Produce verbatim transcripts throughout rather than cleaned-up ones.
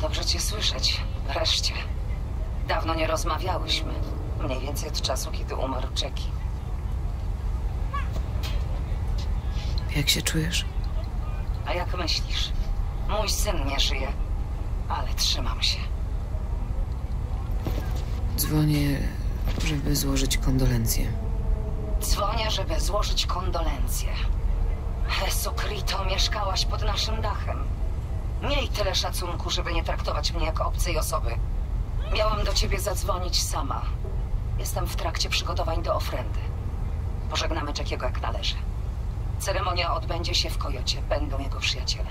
Dobrze cię słyszeć. Wreszcie. Dawno nie rozmawiałyśmy. Mniej więcej od czasu, kiedy umarł Jackie. Jak się czujesz? A jak myślisz? Mój syn nie żyje. Ale trzymam się. Dzwonię, żeby złożyć kondolencje. Dzwonię, żeby złożyć kondolencje. Jesucristo, mieszkałaś pod naszym dachem. Miej tyle szacunku, żeby nie traktować mnie jak obcej osoby. Miałam do ciebie zadzwonić sama. Jestem w trakcie przygotowań do ofrendy. Pożegnamy Jackiego jak należy. Ceremonia odbędzie się w Kojocie. Będą jego przyjaciele.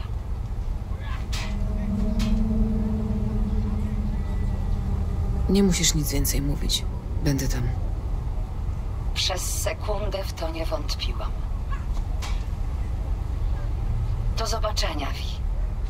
Nie musisz nic więcej mówić. Będę tam. Przez sekundę w to nie wątpiłam. Do zobaczenia, Vi.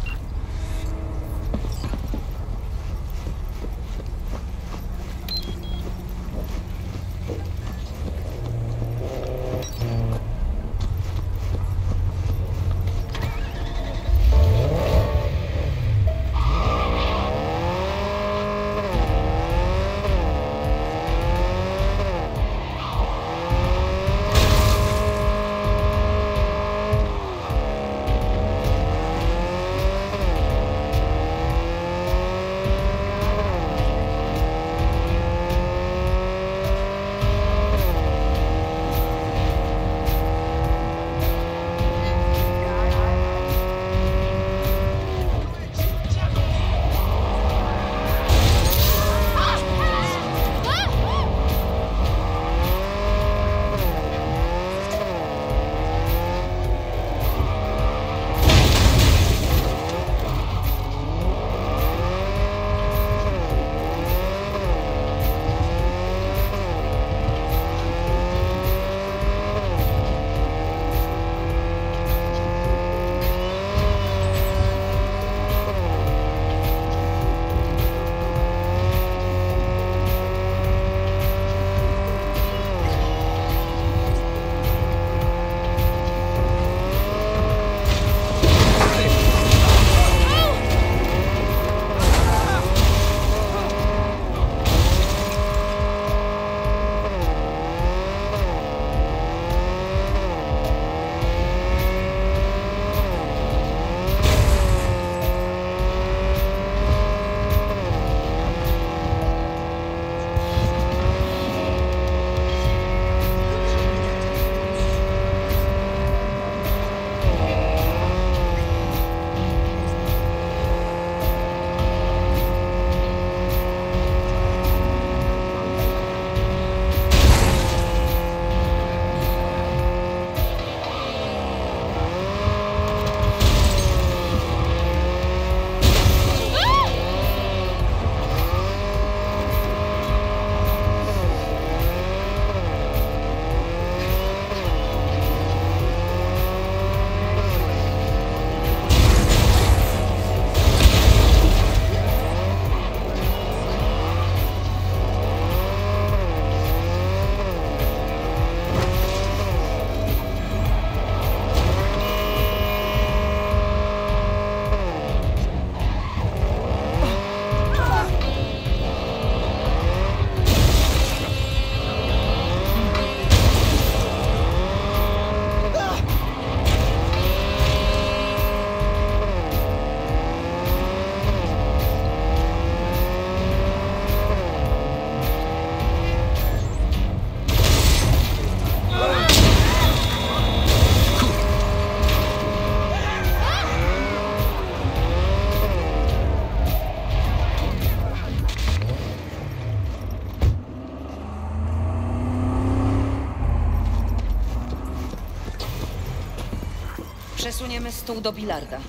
Przesuniemy stół do bilarda.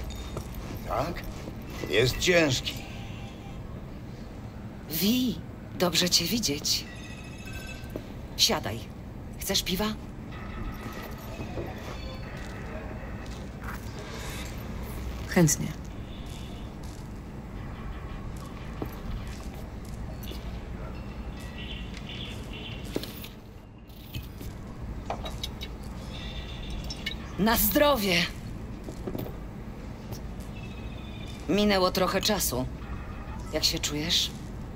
Tak? Jest ciężki. Vi, dobrze cię widzieć. Siadaj. Chcesz piwa? Chętnie. Na zdrowie! Minęło trochę czasu. Jak się czujesz?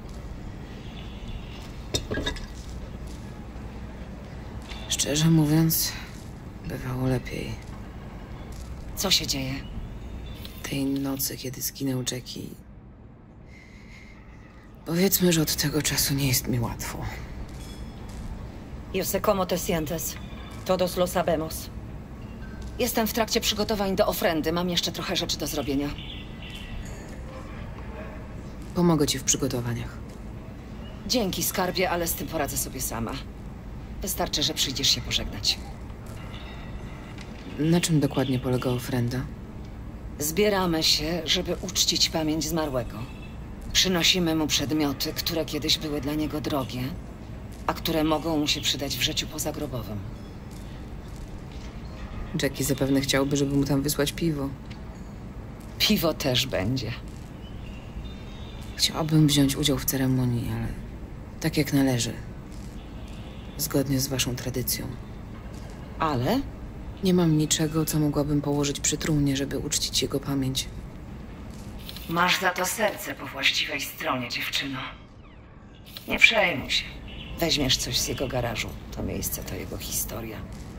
Szczerze mówiąc, bywało lepiej. Co się dzieje? Tej nocy, kiedy zginął Jackie... Powiedzmy, że od tego czasu nie jest mi łatwo. Yo sé cómo te sientes. Todos lo sabemos. Jestem w trakcie przygotowań do ofrendy. Mam jeszcze trochę rzeczy do zrobienia. Pomogę ci w przygotowaniach. Dzięki, skarbie, ale z tym poradzę sobie sama. Wystarczy, że przyjdziesz się pożegnać. Na czym dokładnie polega ofrenda? Zbieramy się, żeby uczcić pamięć zmarłego. Przynosimy mu przedmioty, które kiedyś były dla niego drogie, a które mogą mu się przydać w życiu pozagrobowym. Jackie zapewne chciałby, żeby mu tam wysłać piwo. Piwo też będzie. Chciałabym wziąć udział w ceremonii, ale tak jak należy. Zgodnie z waszą tradycją. Ale? Nie mam niczego, co mogłabym położyć przy trumnie, żeby uczcić jego pamięć. Masz za to serce po właściwej stronie, dziewczyno. Nie przejmuj się. Weźmiesz coś z jego garażu. To miejsce to jego historia.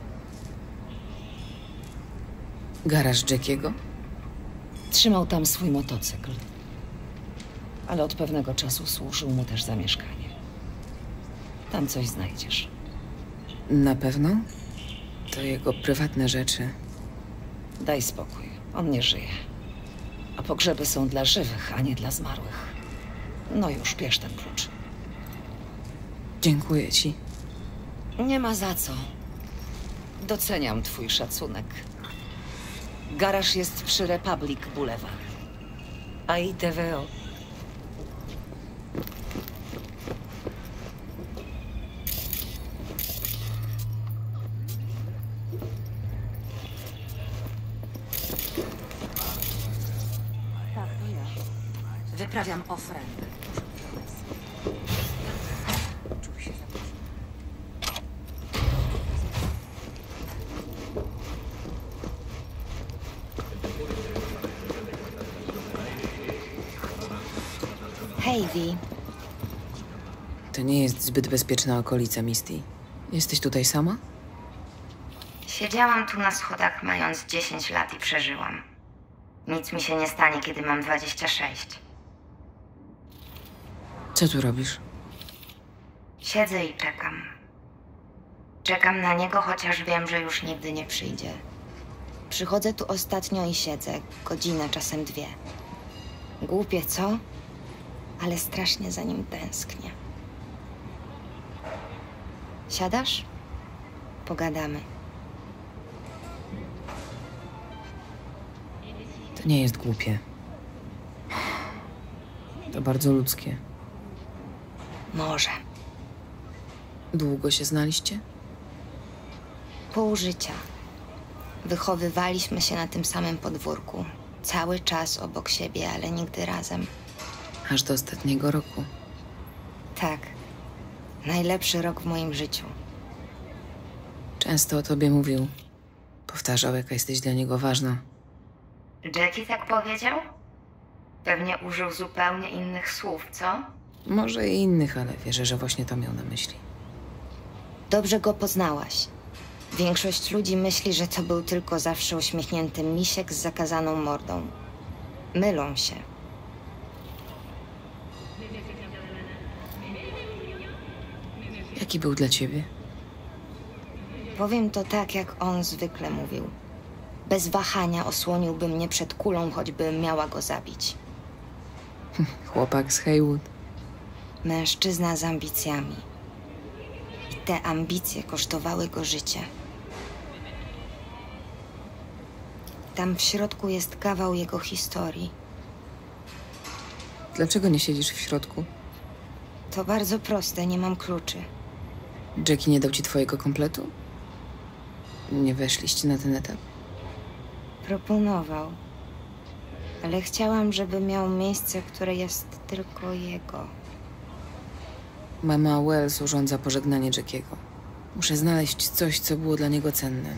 Garaż Jackiego? Trzymał tam swój motocykl. Ale od pewnego czasu służył mu też za mieszkanie. Tam coś znajdziesz. Na pewno? To jego prywatne rzeczy. Daj spokój. On nie żyje. A pogrzeby są dla żywych, a nie dla zmarłych. No już, bierz ten klucz. Dziękuję ci. Nie ma za co. Doceniam twój szacunek. Garaż jest przy Republic Boulevard. Ahí te veo. Tak, to ja. Wyprawiam ofrendę. Czuł się zaproszony. Hej, Vi. To nie jest zbyt bezpieczna okolica, Misty. Jesteś tutaj sama? Siedziałam tu na schodach mając dziesięć lat i przeżyłam. Nic mi się nie stanie, kiedy mam dwadzieścia sześć. Co tu robisz? Siedzę i czekam. Czekam na niego, chociaż wiem, że już nigdy nie przyjdzie. Przychodzę tu ostatnio i siedzę, godzinę, czasem dwie. Głupie, co? Ale strasznie za nim tęsknię. Siadasz? Pogadamy. To nie jest głupie. To bardzo ludzkie. Może. Długo się znaliście? Pół życia. Wychowywaliśmy się na tym samym podwórku. Cały czas obok siebie, ale nigdy razem. Aż do ostatniego roku. Tak. Najlepszy rok w moim życiu. Często o tobie mówił. Powtarzał, jaka jesteś dla niego ważna. Jackie tak powiedział? Pewnie użył zupełnie innych słów, co? Może i innych, ale wierzę, że właśnie to miał na myśli. Dobrze go poznałaś. Większość ludzi myśli, że to był tylko zawsze uśmiechnięty misiek z zakazaną mordą. Mylą się. Jaki był dla ciebie? Powiem to tak, jak on zwykle mówił. Bez wahania osłoniłby mnie przed kulą, choćbym miała go zabić. Chłopak z Haywood. Mężczyzna z ambicjami. I te ambicje kosztowały go życie. Tam w środku jest kawał jego historii. Dlaczego nie siedzisz w środku? To bardzo proste, nie mam kluczy. Jackie nie dał ci twojego kompletu? Nie weszliście na ten etap? Proponował. Ale chciałam, żeby miał miejsce, które jest tylko jego. Mama Wells urządza pożegnanie Jackiego. Muszę znaleźć coś, co było dla niego cenne.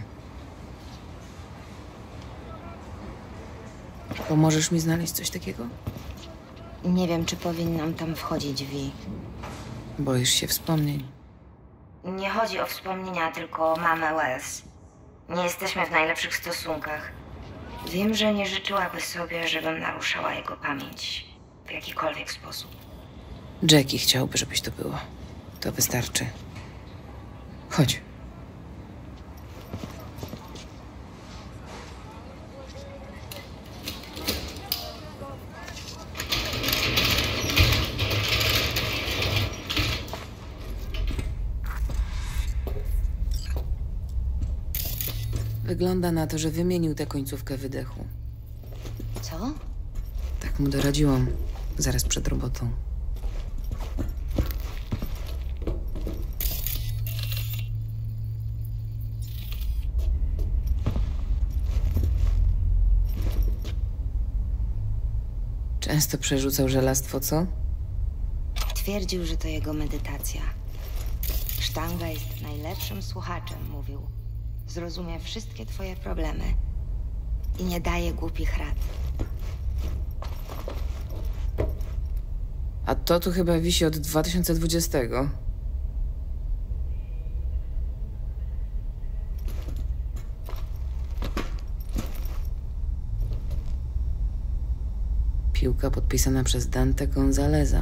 Pomożesz mi znaleźć coś takiego? Nie wiem, czy powinnam tam wchodzić, Vi. Boisz się wspomnień? Nie chodzi o wspomnienia, tylko o mamę Wells. Nie jesteśmy w najlepszych stosunkach. Wiem, że nie życzyłaby sobie, żebym naruszała jego pamięć w jakikolwiek sposób. Jackie chciałby, żebyś to było. To wystarczy. Chodź. Wygląda na to, że wymienił tę końcówkę wydechu. Co? Tak mu doradziłam zaraz przed robotą. Często przerzucał żelastwo, co? Twierdził, że to jego medytacja. Sztanga jest najlepszym słuchaczem, mówił. Zrozumie wszystkie twoje problemy i nie daje głupich rad. A to tu chyba wisi od dwa tysiące dwudziestego. Piłka podpisana przez Dante Gonzaleza.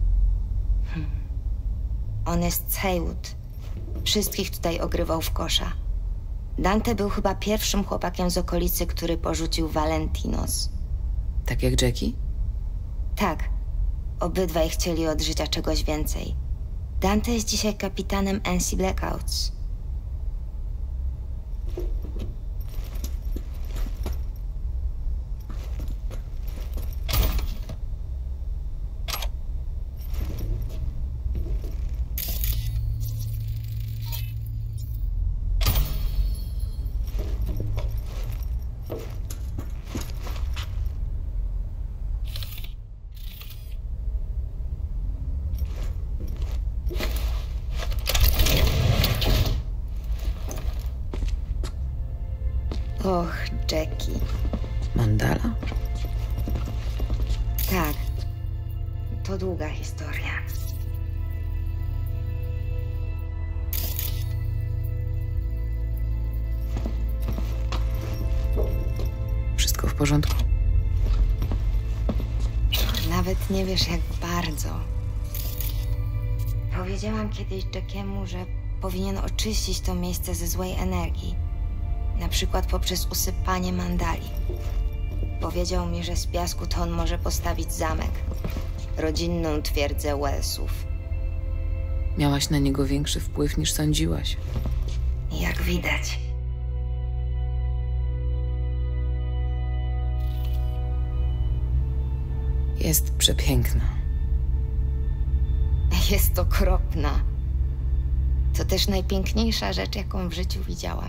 On jest z Haywood. Wszystkich tutaj ogrywał w kosza. Dante był chyba pierwszym chłopakiem z okolicy, który porzucił Valentinos. Tak jak Jackie? Tak. Obydwaj chcieli od życia czegoś więcej. Dante jest dzisiaj kapitanem N C Blackouts. Och, Jackie. Mandala? Tak. To długa historia. Wszystko w porządku? Nawet nie wiesz, jak bardzo. Powiedziałam kiedyś Jackiemu, że powinien oczyścić to miejsce ze złej energii. Na przykład poprzez usypanie mandali. Powiedział mi, że z piasku to on może postawić zamek. Rodzinną twierdzę Wellsów. Miałaś na niego większy wpływ niż sądziłaś. Jak widać. Jest przepiękna. Jest okropna. To też najpiękniejsza rzecz, jaką w życiu widziałam.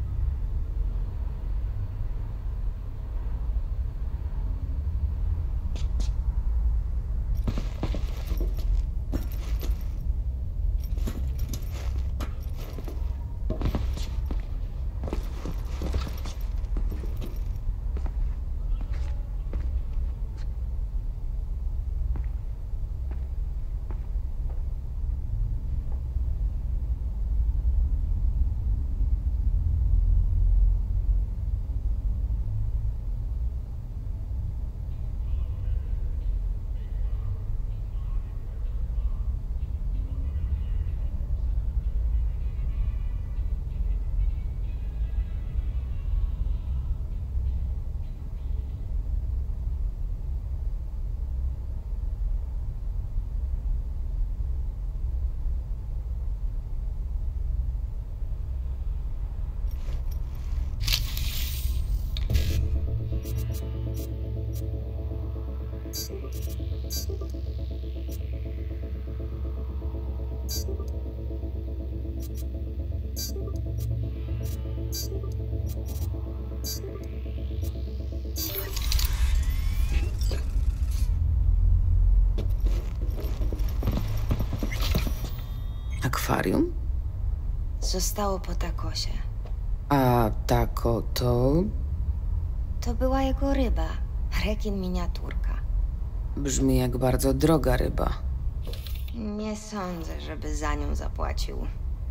Akwarium? Zostało po takosie. A tako to... To była jego ryba. Rekin miniaturka. Brzmi jak bardzo droga ryba. Nie sądzę, żeby za nią zapłacił.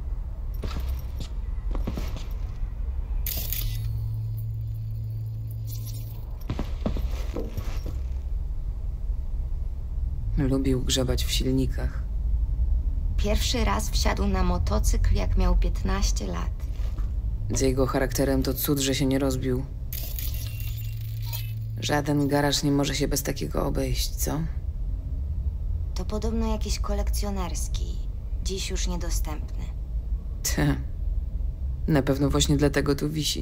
Lubił grzebać w silnikach. Pierwszy raz wsiadł na motocykl, jak miał piętnaście lat. Z jego charakterem to cud, że się nie rozbił. Żaden garaż nie może się bez takiego obejść, co? To podobno jakiś kolekcjonerski, dziś już niedostępny. Te. Na pewno właśnie dlatego tu wisi.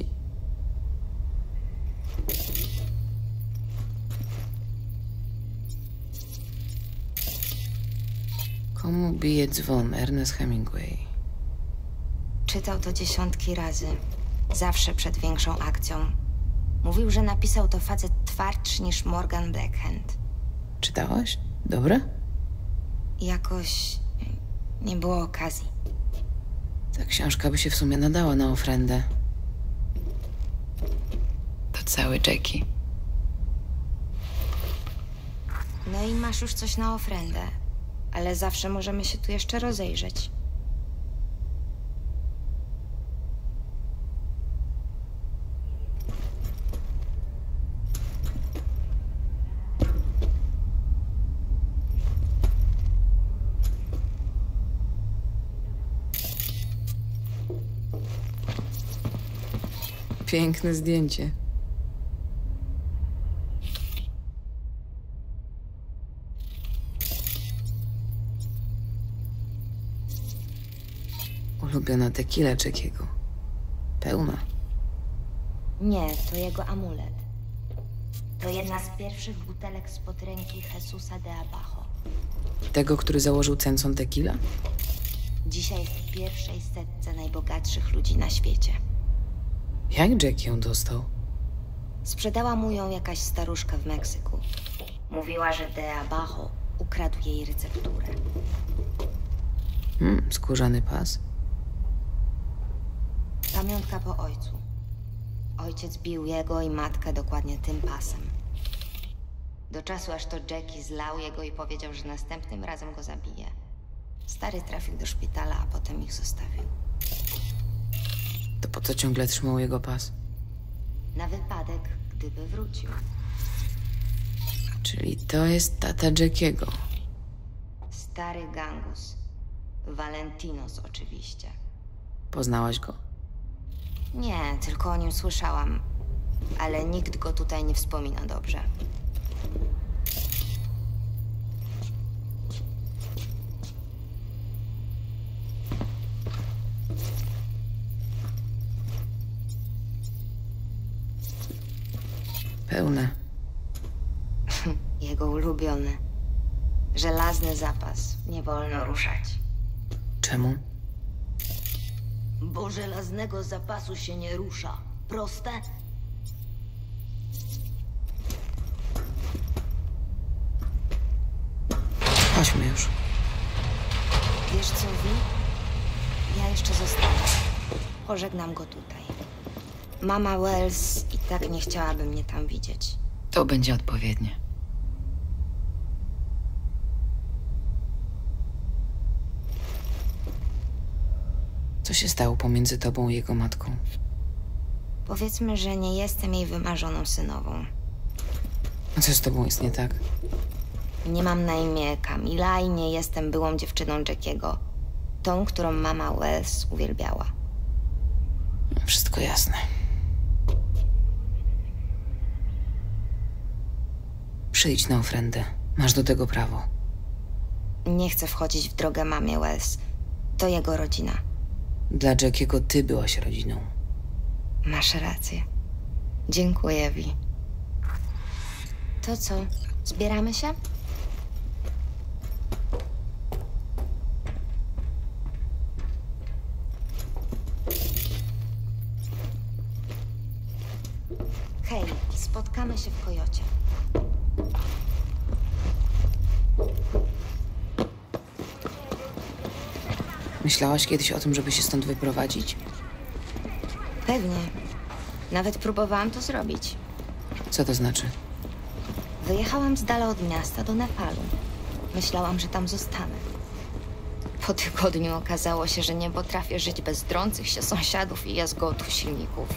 Komu bije dzwon? Ernest Hemingway. Czytał to dziesiątki razy, zawsze przed większą akcją. Mówił, że napisał to facet twardszy niż Morgan Blackhand. Czytałaś? Dobre? Jakoś nie było okazji. Ta książka by się w sumie nadała na ofrendę. To cały Jackie. No i masz już coś na ofrendę, ale zawsze możemy się tu jeszcze rozejrzeć. Piękne zdjęcie. Ulubiona tequila Jackiego. Pełna. Nie, to jego amulet. To jedna z pierwszych butelek spod ręki Jesusa de Abajo. Tego, który założył Censon Tequila? Dzisiaj jest w pierwszej setce najbogatszych ludzi na świecie. Jak Jack ją dostał? Sprzedała mu ją jakaś staruszka w Meksyku. Mówiła, że de Abajo ukradł jej recepturę. Hmm, skórzany pas. Pamiątka po ojcu. Ojciec bił jego i matkę dokładnie tym pasem. Do czasu, aż to Jackie zlał jego i powiedział, że następnym razem go zabije. Stary trafił do szpitala, a potem ich zostawił. To po co ciągle trzymał jego pas? Na wypadek, gdyby wrócił. Czyli to jest tata Jackiego. Stary gangus. Valentinos oczywiście. Poznałaś go? Nie, tylko o nim słyszałam. Ale nikt go tutaj nie wspomina dobrze. Pełne. Jego ulubiony. Żelazny zapas. Nie wolno ruszać. Czemu? Bo żelaznego zapasu się nie rusza. Proste? Chodźmy już. Wiesz co, Vi? Ja jeszcze zostanę. Pożegnam go tutaj. Mama Wells i tak nie chciałaby mnie tam widzieć. To będzie odpowiednie. Co się stało pomiędzy tobą i jego matką? Powiedzmy, że nie jestem jej wymarzoną synową. A co z tobą jest nie tak? Nie mam na imię Kamila i nie jestem byłą dziewczyną Jackiego. Tą, którą mama Wells uwielbiała. Wszystko jasne. Przyjdź na ofrendę. Masz do tego prawo. Nie chcę wchodzić w drogę mamie Wells. To jego rodzina. Dla Jackiego ty byłaś rodziną. Masz rację. Dziękuję, Vi. To co? Zbieramy się? Hej, spotkamy się w Kojocie. Myślałaś kiedyś o tym, żeby się stąd wyprowadzić? Pewnie. Nawet próbowałam to zrobić. Co to znaczy? Wyjechałam z dala od miasta do Nepalu. Myślałam, że tam zostanę. Po tygodniu okazało się, że nie potrafię żyć bez drących się sąsiadów i jazgotów silników.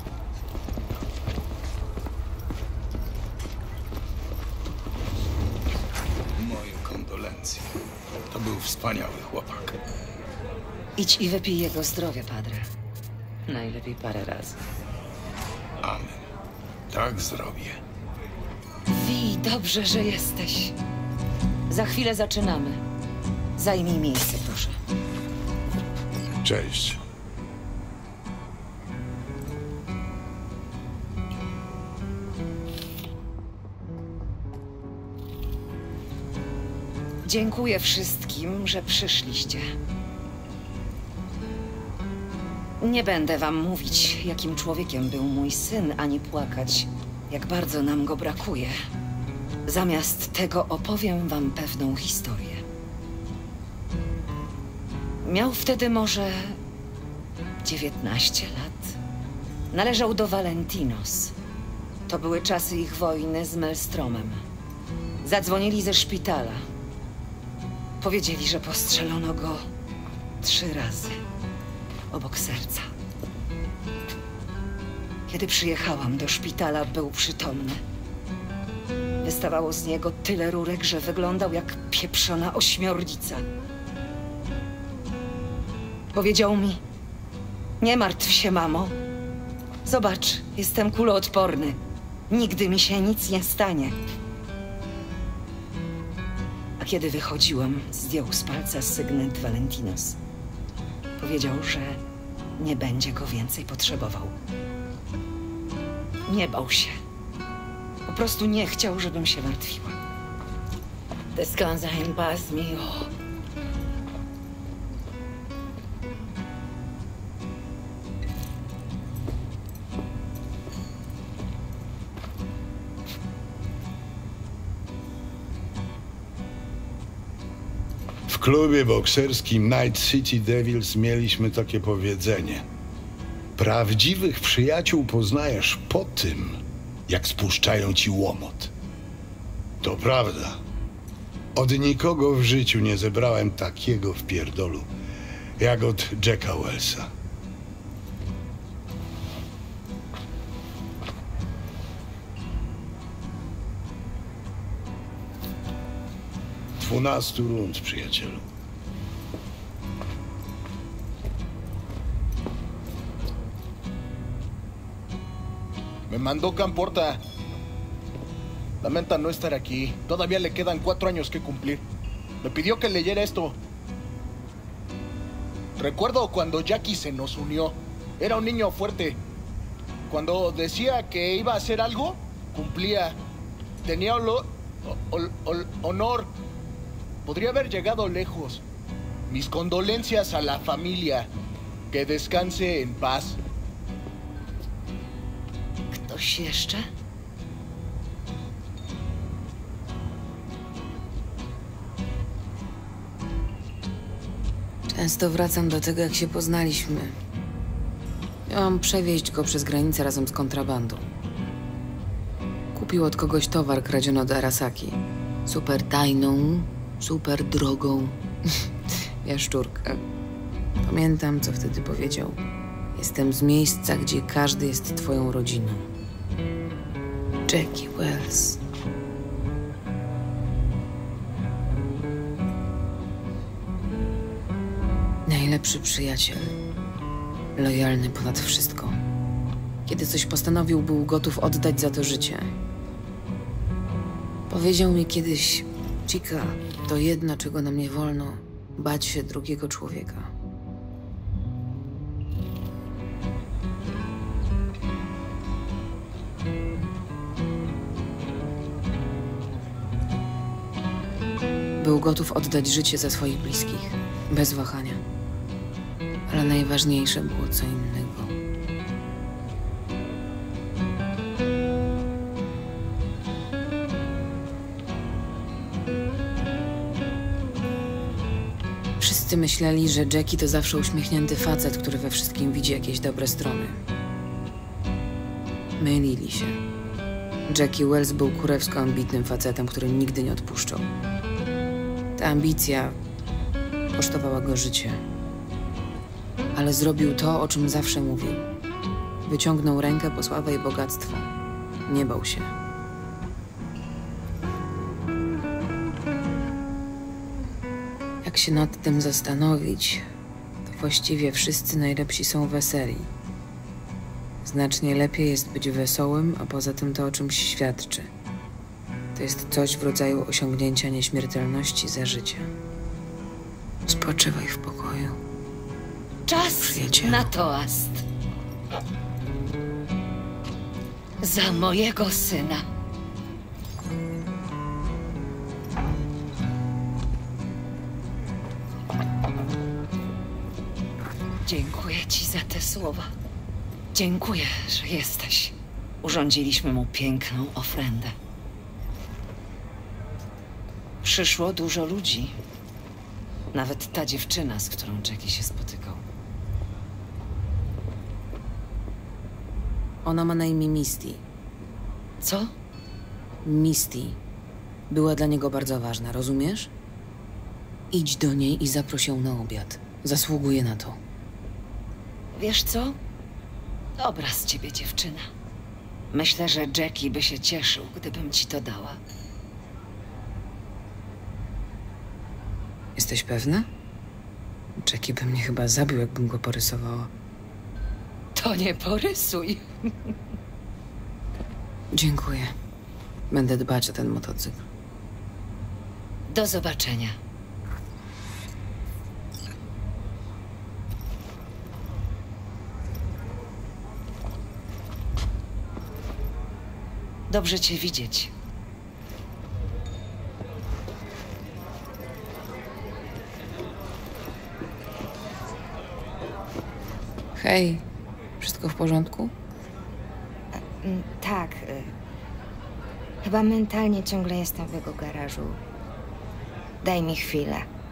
Moje kondolencje. To był wspaniały chłopak. Idź i wypij jego zdrowie, padre. Najlepiej parę razy. Amen. Tak zrobię. Wi, dobrze, że jesteś. Za chwilę zaczynamy. Zajmij miejsce, proszę. Cześć. Dziękuję wszystkim, że przyszliście. Nie będę wam mówić, jakim człowiekiem był mój syn, ani płakać, jak bardzo nam go brakuje. Zamiast tego opowiem wam pewną historię. Miał wtedy może dziewiętnaście lat. Należał do Valentinos. To były czasy ich wojny z Maelstromem. Zadzwonili ze szpitala. Powiedzieli, że postrzelono go trzy razy obok serca. Kiedy przyjechałam do szpitala, był przytomny. Wystawało z niego tyle rurek, że wyglądał jak pieprzona ośmiornica. Powiedział mi: nie martw się, mamo. Zobacz, jestem kuloodporny. Nigdy mi się nic nie stanie. A kiedy wychodziłam, zdjął z palca sygnet Valentinos. Powiedział, że nie będzie go więcej potrzebował. Nie bał się. Po prostu nie chciał, żebym się martwiła. Descansa en paz, mio. W klubie bokserskim Night City Devils mieliśmy takie powiedzenie. Prawdziwych przyjaciół poznajesz po tym, jak spuszczają ci łomot. To prawda. Od nikogo w życiu nie zebrałem takiego wpierdolu, jak od Jacka Wellsa. Dwunastu rund, przyjacielu. Me mandó Camporta. Lamenta no estar aquí. Todavía le quedan cuatro años que cumplir. Me pidió que leyera esto. Recuerdo cuando Jackie se nos unió. Era un niño fuerte. Cuando decía que iba a hacer algo, cumplía. Tenía olo- ol- ol- honor. Podría haber llegado lejos. Mis condolencias a la familia. Que descanse en paz. Ktoś jeszcze? Często wracam do tego, jak się poznaliśmy. Miałam przewieźć go przez granicę razem z kontrabandą. Kupił od kogoś towar kradziony od Arasaki. Super tajną, super drogą jaszczurkę. Pamiętam, co wtedy powiedział. Jestem z miejsca, gdzie każdy jest twoją rodziną. Jackie Wells. Najlepszy przyjaciel. Lojalny ponad wszystko. Kiedy coś postanowił, był gotów oddać za to życie. Powiedział mi kiedyś: Chica, to jedno, czego nam nie wolno, bać się drugiego człowieka. Był gotów oddać życie za swoich bliskich, bez wahania. Ale najważniejsze było co innego. Wszyscy myśleli, że Jackie to zawsze uśmiechnięty facet, który we wszystkim widzi jakieś dobre strony. Mylili się. Jackie Wells był kurewsko ambitnym facetem, który nigdy nie odpuszczał. Ta ambicja kosztowała go życie. Ale zrobił to, o czym zawsze mówił. Wyciągnął rękę po sławę i bogactwo. Nie bał się. Jak się nad tym zastanowić, to właściwie wszyscy najlepsi są weseli. Znacznie lepiej jest być wesołym, a poza tym to o czymś świadczy. To jest coś w rodzaju osiągnięcia nieśmiertelności za życia. Spoczywaj w pokoju. Czas Przyjacielu. na toast. Za mojego syna. Dziękuję ci za te słowa. Dziękuję, że jesteś. Urządziliśmy mu piękną ofrendę. Przyszło dużo ludzi. Nawet ta dziewczyna, z którą Jackie się spotykał. Ona ma na imię Misty. Co? Misty. Była dla niego bardzo ważna, rozumiesz? Idź do niej i zaproś ją na obiad. Zasługuje na to. Wiesz co? Dobra z ciebie dziewczyna. Myślę, że Jackie by się cieszył, gdybym ci to dała. Jesteś pewna? Jackie by mnie chyba zabił, jakbym go porysowała. To nie porysuj. Dziękuję. Będę dbać o ten motocykl. Do zobaczenia. Dobrze cię widzieć. Hej, wszystko w porządku? Mm, Tak. y, Chyba mentalnie ciągle jestem w jego garażu. Daj mi chwilę.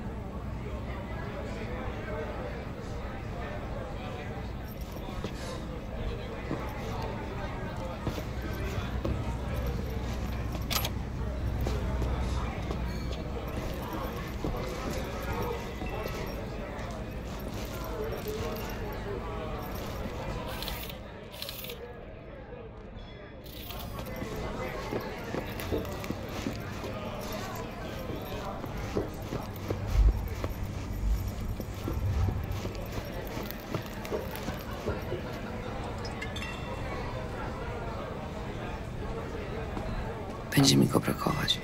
Będzie mi go brakować.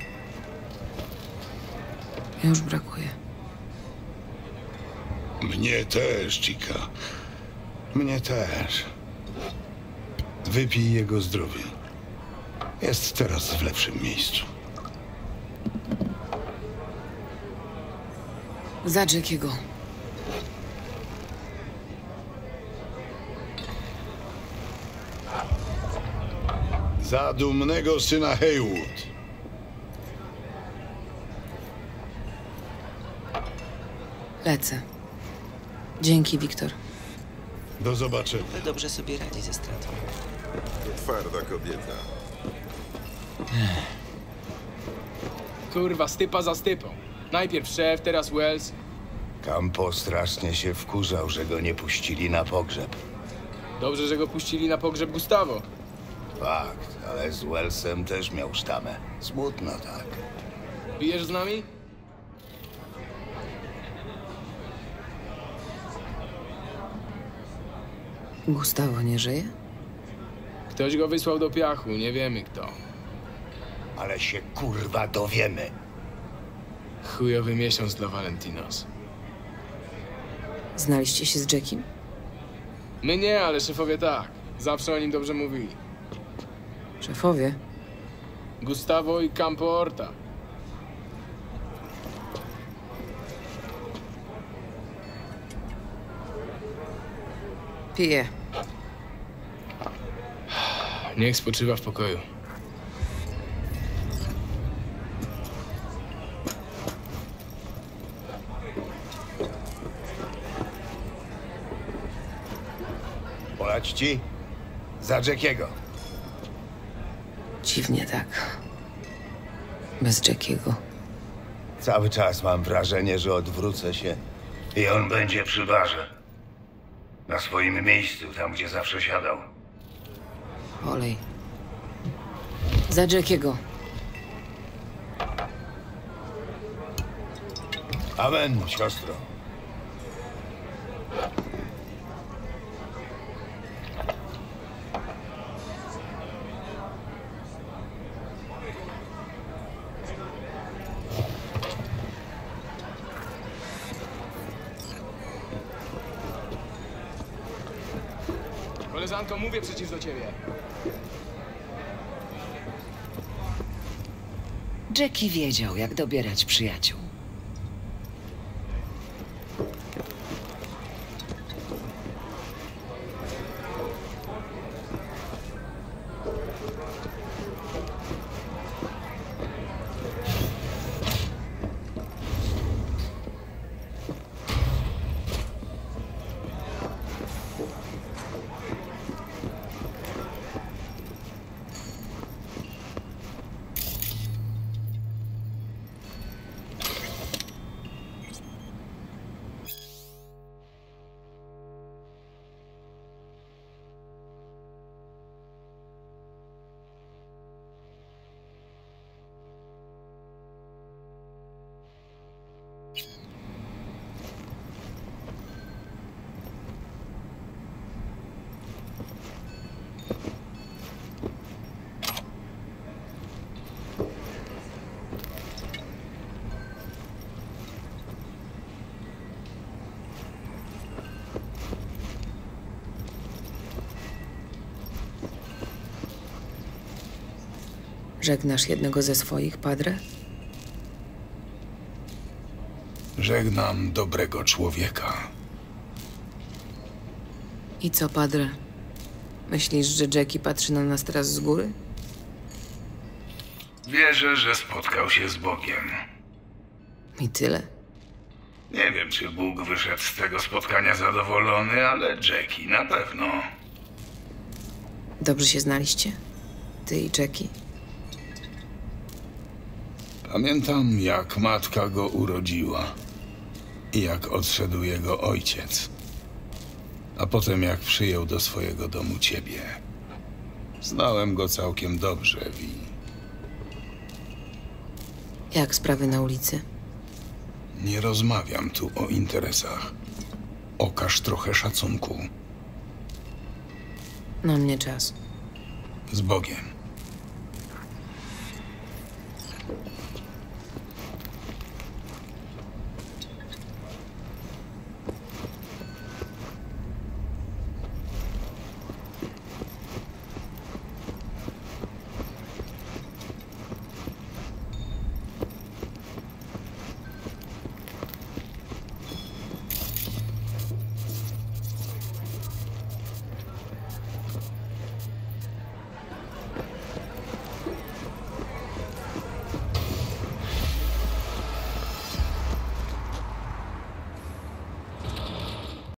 Już brakuje. Mnie też, Chica. Mnie też. Wypij jego zdrowie. Jest teraz w lepszym miejscu. Za Jackiego. Za dumnego syna Haywood. Lecę. Dzięki, Wiktor. Do zobaczenia. Dobrze sobie radzi ze stratą. Twarda kobieta. Kurwa, stypa za stypą. Najpierw szef, teraz Wells. Campo strasznie się wkurzał, że go nie puścili na pogrzeb. Dobrze, że go puścili na pogrzeb Gustavo. Fakt, ale z Wellsem też miał sztamę. Smutno tak. Pijesz z nami? Gustavo nie żyje? Ktoś go wysłał do piachu, nie wiemy kto. Ale się kurwa dowiemy. Chujowy miesiąc dla Valentinos. Znaliście się z Jackiem? My nie, ale szefowie tak. Zawsze o nim dobrze mówili. Szefowie? Gustavo i Campo Horta. Piję. Niech spoczywa w pokoju. Polać ci? Za Jackiego. Dziwnie tak. Bez Jackiego. Cały czas mam wrażenie, że odwrócę się i on będzie przy barze. Na swoim miejscu, tam gdzie zawsze siadał. Olej. Za Jackiego. Amen, siostro. Koleżanko, mówię przecież do ciebie. Jackie wiedział, jak dobierać przyjaciół. Żegnasz jednego ze swoich, padre? Żegnam dobrego człowieka. I co, padre? Myślisz, że Jackie patrzy na nas teraz z góry? Wierzę, że spotkał się z Bogiem. I tyle. Nie wiem, czy Bóg wyszedł z tego spotkania zadowolony, ale Jackie na pewno. Dobrze się znaliście? Ty i Jackie? Pamiętam, jak matka go urodziła i jak odszedł jego ojciec. A potem jak przyjął do swojego domu ciebie. Znałem go całkiem dobrze, Vi. Jak sprawy na ulicy? Nie rozmawiam tu o interesach. Okaż trochę szacunku. Na mnie czas. Z Bogiem.